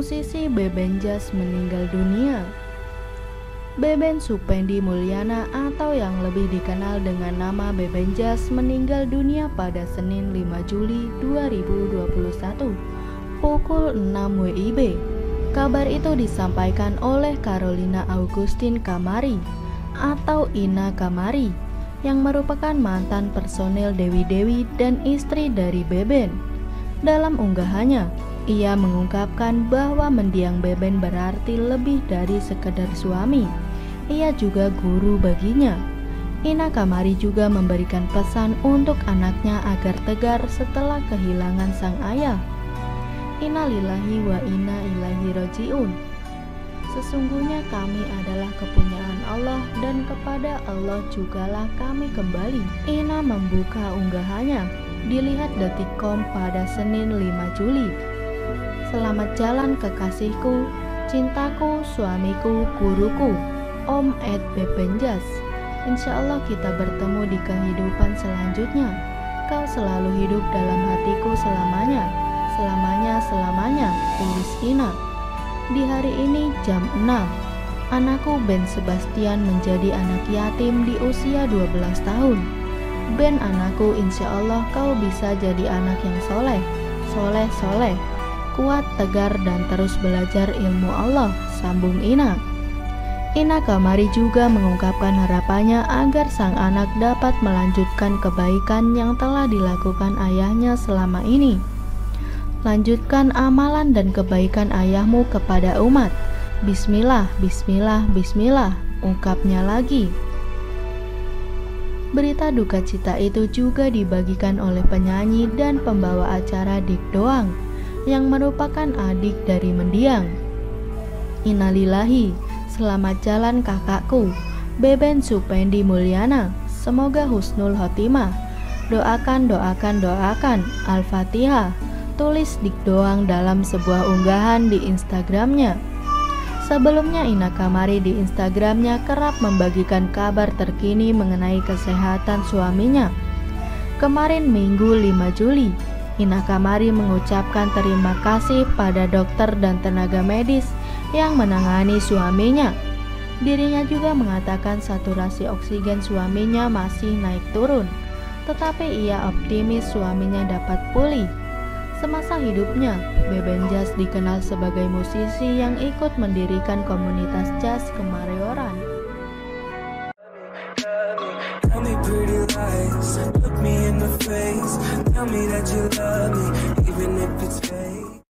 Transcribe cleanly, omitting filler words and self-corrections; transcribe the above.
musisi Beben Jas meninggal dunia. Beben Supendi Mulyana atau yang lebih dikenal dengan nama Beben Jas meninggal dunia pada Senin 5 Juli 2021 pukul 6 WIB. Kabar itu disampaikan oleh Carolina Augustin Kamari atau Ina Kamari yang merupakan mantan personil Dewi Dewi dan istri dari Beben. Dalam unggahannya, ia mengungkapkan bahwa mendiang Beben berarti lebih dari sekedar suami. Ia juga guru baginya. Ina Kamari juga memberikan pesan untuk anaknya agar tegar setelah kehilangan sang ayah. Innalillahi wa inna ilaihi rajiun. Sesungguhnya kami adalah kepunyaan Allah dan kepada Allah jugalah kami kembali. Ina membuka unggahannya, dilihat detik.com pada Senin 5 Juli. Selamat jalan kekasihku, cintaku, suamiku, guruku, Om Ed Beben Jas. Insya Allah kita bertemu di kehidupan selanjutnya. Kau selalu hidup dalam hatiku selamanya, selamanya, tulis Ina. Di hari ini jam 6, anakku Ben Sebastian menjadi anak yatim di usia 12 tahun. Ben anakku, insya Allah kau bisa jadi anak yang soleh, kuat, tegar, dan terus belajar ilmu Allah, sambung Ina. Ina Kamari juga mengungkapkan harapannya agar sang anak dapat melanjutkan kebaikan yang telah dilakukan ayahnya selama ini. Lanjutkan amalan dan kebaikan ayahmu kepada umat. Bismillah, bismillah, bismillah, ungkapnya lagi. Berita duka cita itu juga dibagikan oleh penyanyi dan pembawa acara Dik Doang yang merupakan adik dari mendiang. Innalillahi, selamat jalan kakakku, Beben Supendi Mulyana, semoga husnul khotimah. Doakan, Al-Fatihah, tulis Dik Doang dalam sebuah unggahan di Instagramnya. Sebelumnya Ina Kamari di Instagramnya kerap membagikan kabar terkini mengenai kesehatan suaminya. Kemarin Minggu 5 Juli, Ina Kamari mengucapkan terima kasih pada dokter dan tenaga medis yang menangani suaminya. Dirinya juga mengatakan saturasi oksigen suaminya masih naik turun, tetapi ia optimis suaminya dapat pulih. Semasa hidupnya, Beben Jas dikenal sebagai musisi yang ikut mendirikan komunitas jazz Kemayoran. Tell me pretty lies, look me in the face, tell me that you love me, even if it's fake.